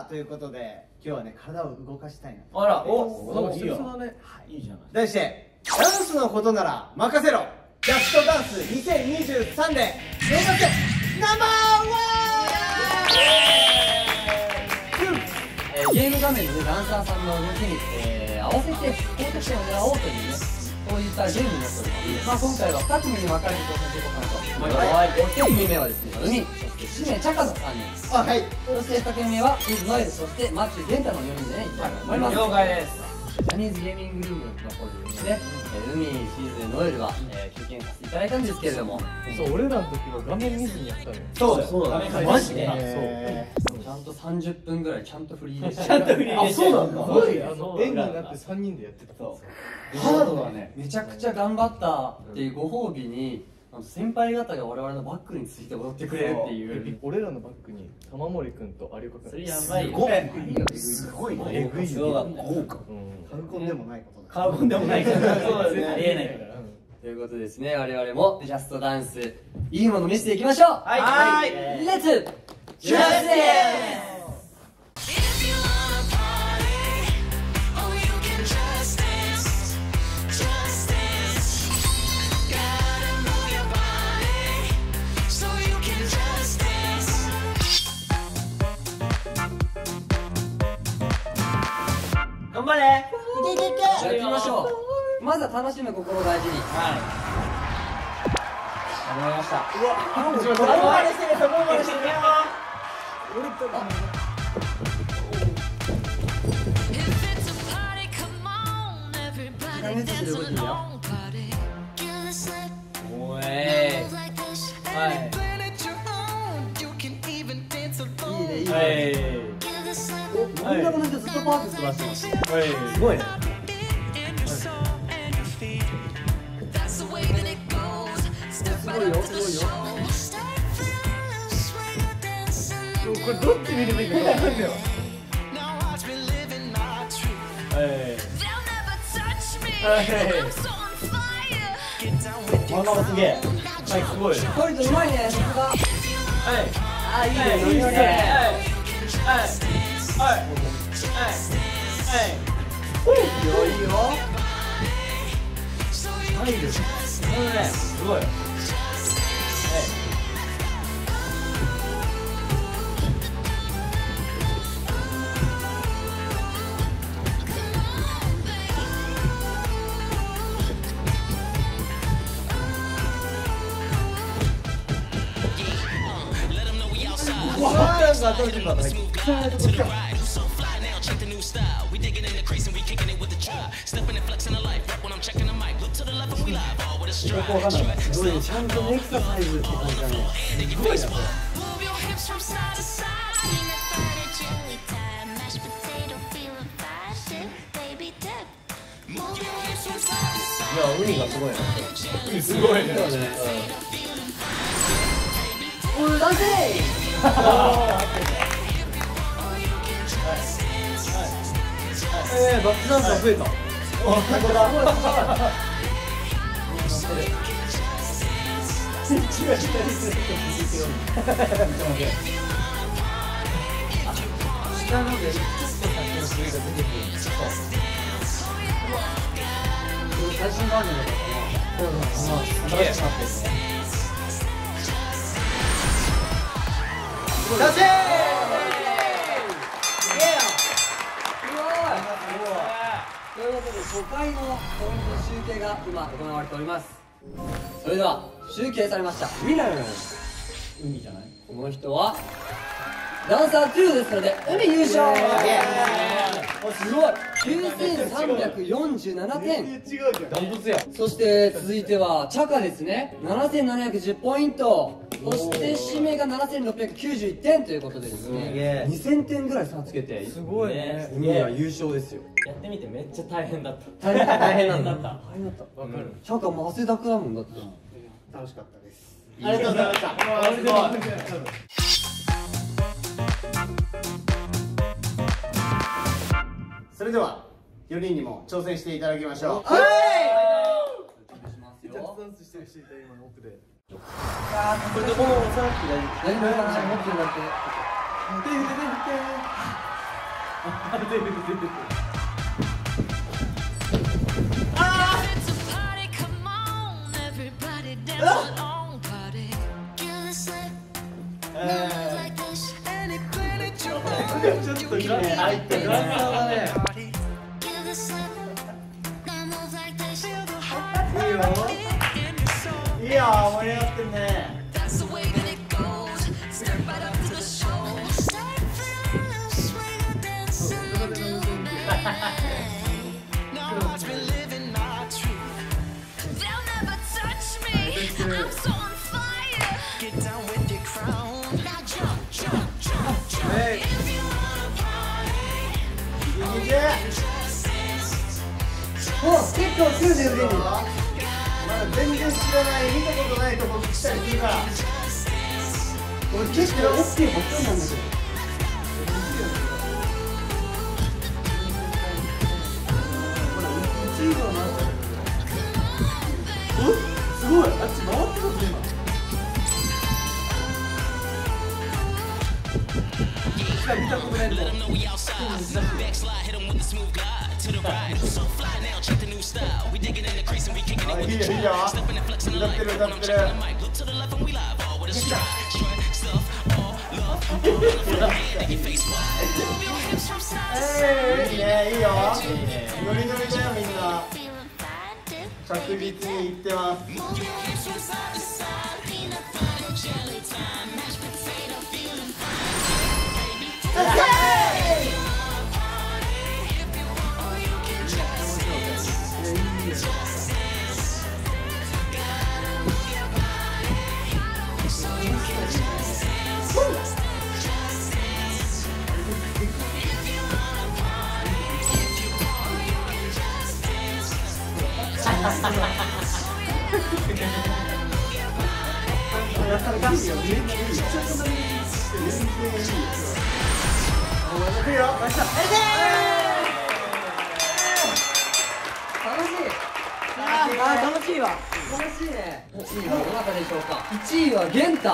ということで今日はね体を動かしたいなと。 あら、 お、 いいよ。 いいじゃない。 題してダンスのことなら任せろジャストダンス2023で目指せナンバーワン。 ゲーム画面のね、ダンサーさんの動きに、合わせて高得点を狙おうというね、そういったゲームになっております。まあ今回は2組に分かれて挑戦していこうかなと思います。1組目はですね、海、そしてシメ、チャカの3人。 はい。 そして2組目はキズノエル、そしてマッチュ、ゲンタの4人でね、いきたいと思います。 了解です。 ジャニーズゲーミングルームの方でですね、海、シーズ、ノエルは、経験させていただいたんですけれども、 そう、俺らの時は画面見ずにやったのよ。 そうだね。 マジでそう。 ちゃんと30分ぐらいちゃんとフリーでした。 ちゃんとフリーでした。 あ、そうなんだ。 すごい、円になって3人でやってた。 ハードだね。めちゃくちゃ頑張ったっていうご褒美に、先輩方が我々のバックについて踊ってくれるっていう。 俺らのバックに玉森くんと有岡くん。 それやばいよ。 すごいね。 えぐいよ。 すごかった。豪華。 カウコンでもないことだ。 カーボンでもないから。そうですね。ありえないから。 ということでですね、我々もジャストダンス、いいもの見せていきましょう。 はい。 レッツジャスティ頑張れ。 やってみましょう。まずは楽しむ心を大事に。 はい。 始まりました。 そこまでしてる、そこまでしてるよ。 時間ネタする動きいいよ。 おい。はい。 いいね、いいね。 はい。 真ん中の人ずっとパーフェクト出してます。 はい。すごいね。 すごいよ、すごいよ。 これどっち見ればいいか分かんないわ。 真ん中すげえ。はい、すごい。 これとうまいね、さすが。 はい。 あ、いいね、 はい、 いいね。 はい。はい。はい。はい。 いいよ、いいよ。 入る。すごい。はい。 よくわかんない。すごいね、ちゃんとエクササイズって感じだね。すごいな、これ。 いや、ウニがすごいな。ウニすごいね。 おい、男性。 バックダンスが増えた。 本当だ。 下のでちょっと先の振りが出てくるんですよ。 最新バージョンだったかな。 新しくなってるね。出せということで初回のポイント集計が今行われております。それでは集計されましたウィナー、 海じゃない？ この人はダンサー2ですので海優勝。すごい9347点。 違うじゃん。 ダントツや。 そして続いてはチャカですね、7710ポイント。そしてシメが7691点ということでですね、2000点ぐらい差つけてすごいね。 海は優勝ですよ。 やってみてめっちゃ大変だった。 大変なんだ。 大変だった。 わかる。 チャカも汗だくだもんだって。 楽しかったです。 ありがとうございました。すごい。 それでは4人にも挑戦していただきましょう。 お願いしますよ。 ダンスしてる人いた今の奥で。 これでこのさっき大丈夫。 何も言わない、持ってるだけ。 ちょっといいね、入ってる。だね。いいよ。いいよ、盛り上がってるね。 結構来るね、腕に。 まだ全然知らない、見たことないとこ来たりするから。 俺結構 OK ばっかりなんだけど。 すごい、あっち回ってます今。見たことないんだよ。いいよいいよ。歌ってる歌ってる。いいね、いいよ。ノリノリだよみんな。着実にいってます。 楽しいわ。楽しいね。1位はどなたでしょうか。1位はゲンタ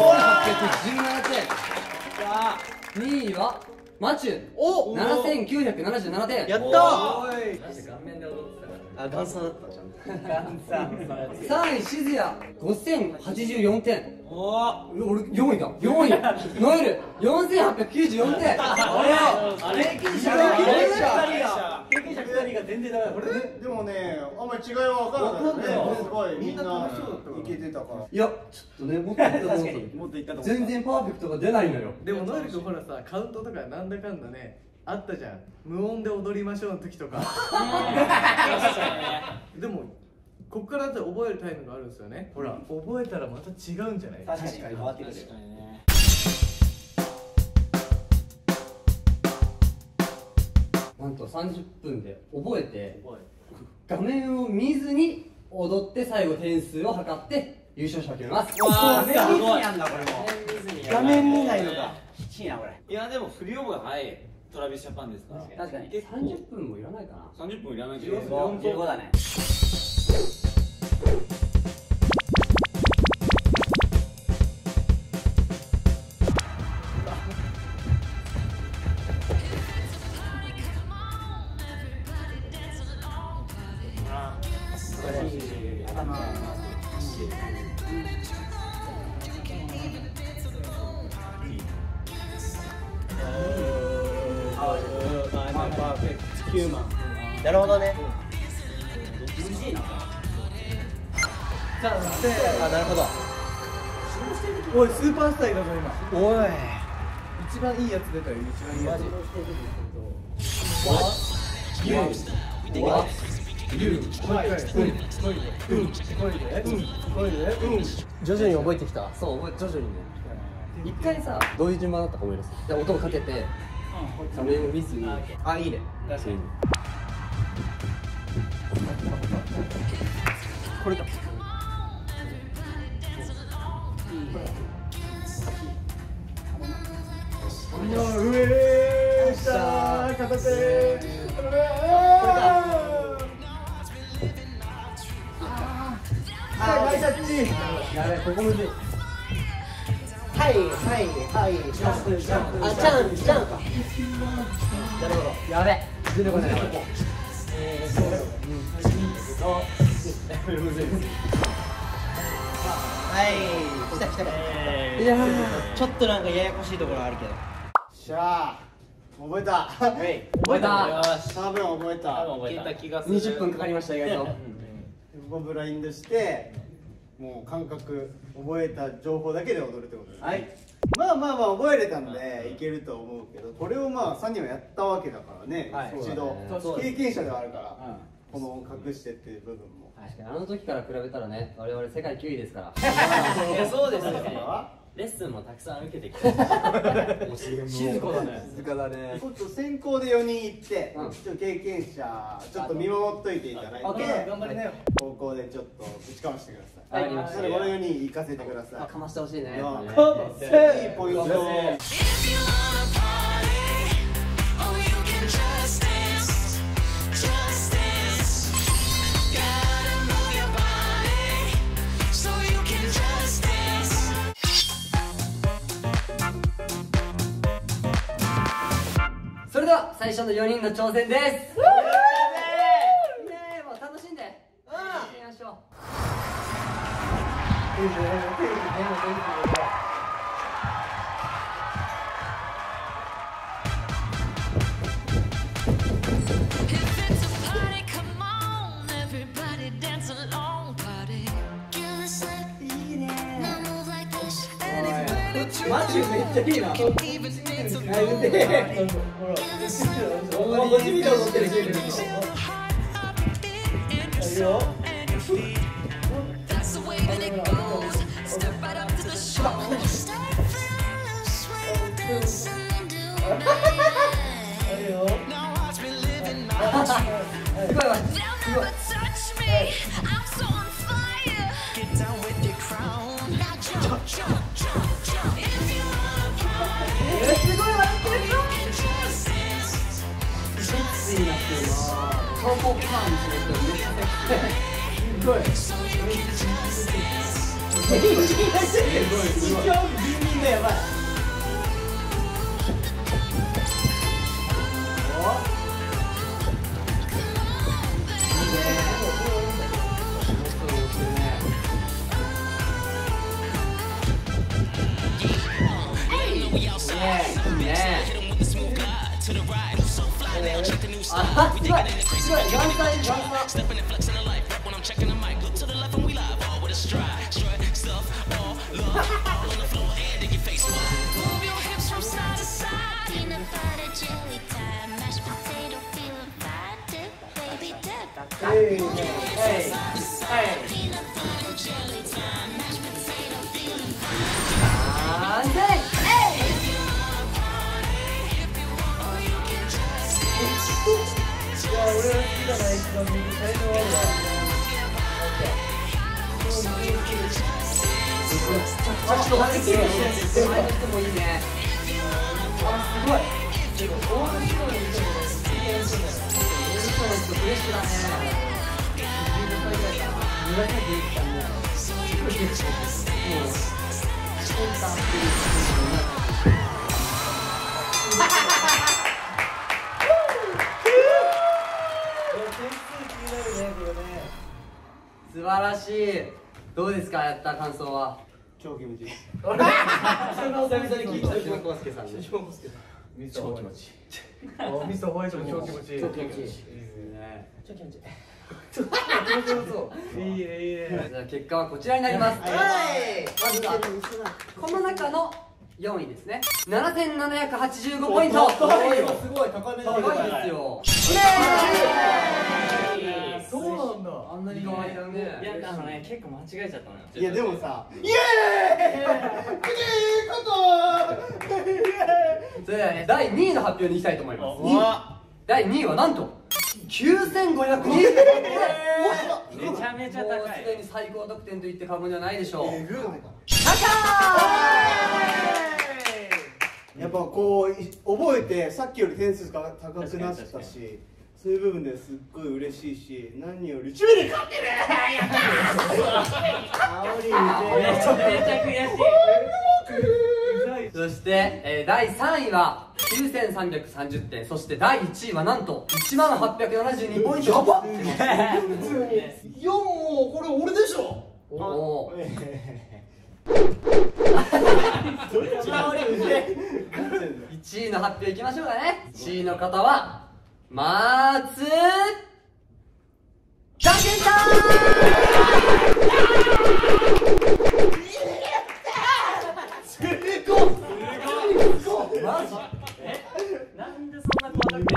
8817点。2位はマチュ7977点。 やったー。 顔面で踊ってたから。 あ、ガンサーだったじゃん。ガンサー。 3位静谷5084点。俺4位だ。4位ノエル4894点。 経験者2人が全然ダメだ。 でもね、あんまり違いは分からないね。すごいみんないけてたから。 いやちょっとねもっといったと思う。 もっといったと思う。 全然パーフェクトが出ないのよ。 でもノエル君ほらさ、カウントとかなんだかんだねあったじゃん。無音で踊りましょうの時とか。でもこっからだって覚えるタイムがあるんですよね。ほら覚えたらまた違うんじゃない。 確かに変わってくる。 なんと30分で覚えて画面を見ずに踊って最後点数を測って優勝者を決めます。 わー、すごい。画面見ないのか。 きちいなこれ。いやでも振り覚えが早いトラビスジャパンですから。 確かに30分もいらないかな。 30分いらないけど。 15だね。なるほどね。 じゃああ、なるほど。 おいスーパースターいたぞ今。 おい。 一番いいやつ出たよ。一番いいやつ。 徐々に覚えてきた。 そう覚え徐々にね。一回さどういう順番だったか思い出す。で音をかけて画面を見ずに。 あ、いいね。 確かに。 これか。 上下片手。ナイスタッチ。 やべここむずい。 はいはいはい。ジャンプジャンプ。あ、ジャンプジャンプ。 なるほど。やべ出てこない。 はい来た来た。いやちょっとなんかややこしいところあるけど。 しゃあ覚えた。 覚えた。 多分覚えた。 聞いた気がする。 20分かかりました、意外と。 ブラインドしてもう感覚覚えた情報だけで踊るってことですね。 はい。 まあまあまあ覚えれたんでいけると思うけど、これをまあ3人はやったわけだからね、 はい一度そうだね経験者ではあるから、この隠してっていう部分も確かにあの時から比べたらね、我々世界9位ですから。 いやそうですね。 はレッスンもたくさん受けてきた。静かだね。 静かだね。 ちょっと先行で4人行って、 うんちょっと経験者ちょっと見守っといていただいて、 オッケー頑張りなよ。 高校でちょっとぶちかましてください。 はいなのでこの4人行かせてください。 かましてほしいね。 いいポイントを。 それでは最初の4人の挑戦です。もう楽しんで。やりましょう。 マジめっちゃいいな。こっち見て踊ってる人いる。いいよ。 すごいわ。すごい。顔ポップなんですよ。めっちゃすごい。やばい。 素晴らしい。どうですか、やった感想は。 超気持ちいい。 久々に聞いた。 下康介さんね。 超気持ちいい。ミスホワイトも超気持ちいい。 超気持ちいい。 超気持ちいい。 いいねいいね。 じゃあ結果はこちらになります。 はい。 まずはこの中の4位ですね。7785ポイント。 すごい高めだ。 高いですよ。 そうなんだ。 あんなに可愛いだね。 いや結構間違えちゃったのよ。 いやでもさ、イエーイ。 それではね、第2位の発表に行きたいと思います。第2位はなんと9520点。 めちゃめちゃ高い。 もうすでに最高得点と言って過言ではないでしょう。 やっぱこう覚えてさっきより点数が高くなったし、そういう部分ですっごい嬉しいし、何よりチビに勝ってね。 めちゃくちゃ悔しい。 そして、第3位は9580 9330点、そして第1位はなんと10872ポイント。 やばっ、普通に。いや、もうこれ俺でしょ。 おお、 1 1位の発表いきましょうかね。1位の方は松たけさん。マジ？ なんでそんな細かく出る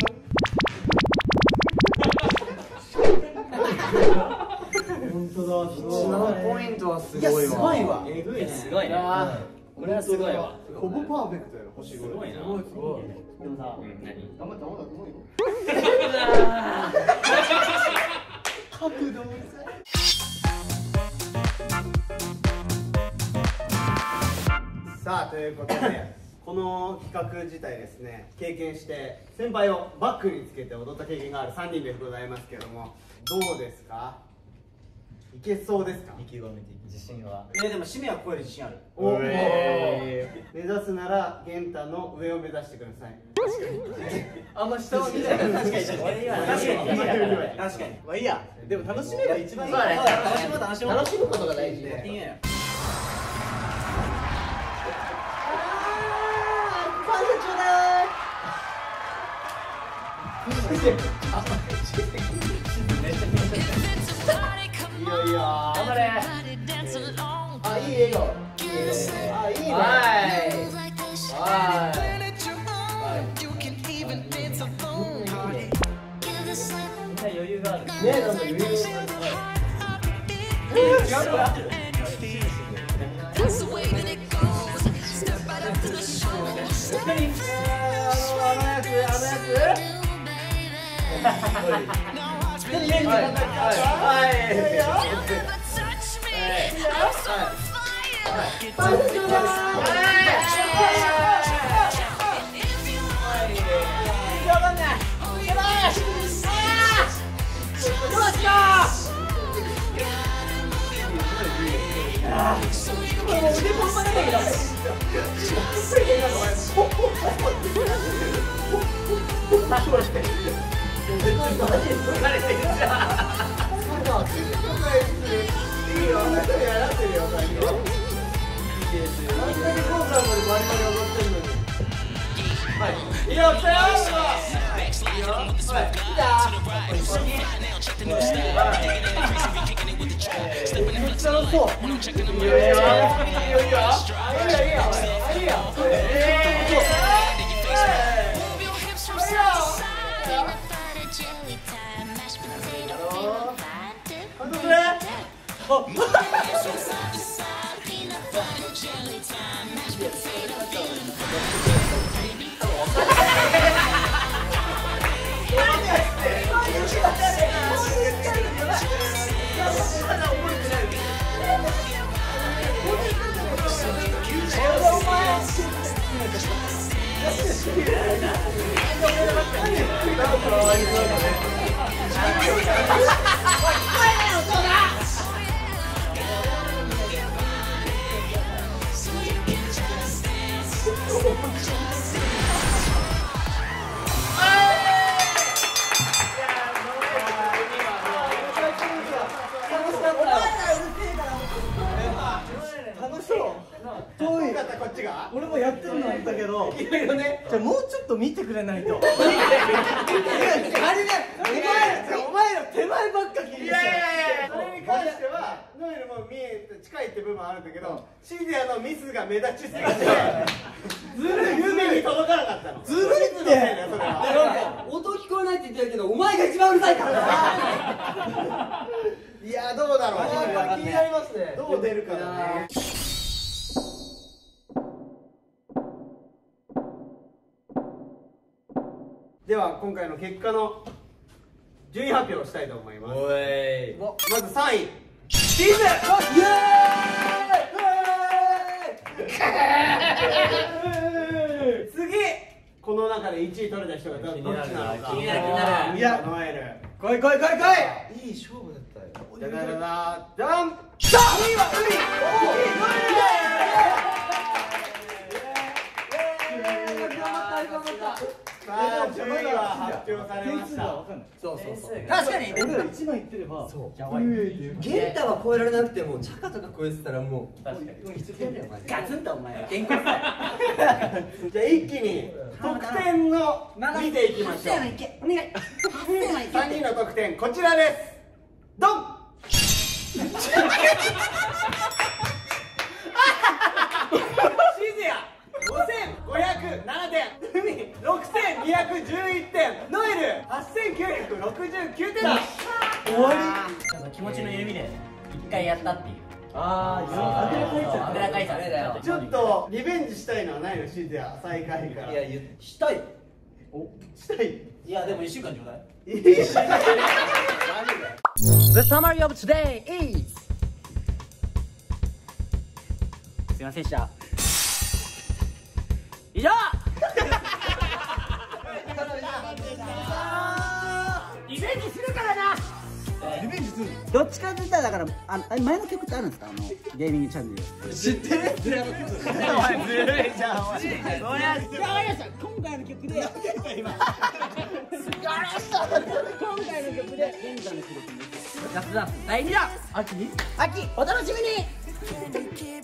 本当だ、すごい。 1ポイントはすいや、 ごいわ。 すごいわ。 えぐい、すごいね。これはすごいわ。 ほぼパーフェクトやろ、星5。 すごいな。 でもさ、 うん、何？ 頑張ったもんだと思うよ。さあ、ということでこの企画自体ですね、経験して先輩をバックにつけて踊った経験がある3人でございますけども、どうですか？いけそうですか？ 意気込み的自信は。 でも締めは超える自信ある。 お目指すなら玄太の上を目指してください。 あんま下を見ない。確かに確かに確かに。まあいいや。でも楽しめば一番いい。 そうだね、 楽しむことが大事で。 いいよいいよ。 頑張れ。 あ、いい笑顔。あ、いいね。 はい。 みんな余裕がある。 ね、なんか余裕がある。 俺もやってるのあったけど、 いろいろね。 じゃあもうちょっと見てくれないと。 あれね、お前ら手前ばっか気にしてる。それに関してはノエルも見えて近いって部分あるんだけど、シディアのミスが目立ちすぎて夢に届かなかったの。ずるいってそれは。 音聞こえないって言ってるけど、お前が一番うるさいからな。 いや、どうだろう。 これ気になりますね。 どう出るかだね。では今回の結果の順位発表をしたいと思います。 おい。 まず3位チーズ。イエーイ。次、この中で1位取れた人がどっちなのか。 気になる。 いや、ノエル。 来い来い来い来い。 いい勝負だったよ。 だからじゃん。2位は海。頑張った。 頑張った。 さあ順位は発表されました。 そうそうそう。 確かに俺ら1枚いってればやばい。 ゲンタは超えられなくてもチャカとか超えてたらもう確かに。 ガツンとお前健康さ。 じゃあ一気に得点の見ていきましょう。 いけお願い 3人の得点こちらです。ドン。シズヤ5507点、海6211点、ノエル8969点だ。 終わり。気持ちの緩みで一回やったっていう。 あぐらかいちゃった。 あぐらかいちゃったよ。 ちょっとリベンジしたいのはないの？シズヤ最下位から。 いやしたい。 したい。 いやでも1週間ちょうだい。 The summary of today is すいませんでした。以上。リベンジするからな。 どっちかって言ったらだから前の曲ってあるんですかゲーミングチャンネル。知ってる？お前ずるいじゃん。お前。今回の曲で。今回の曲で現在の記録に。 雑談第2弾。 秋お楽しみに。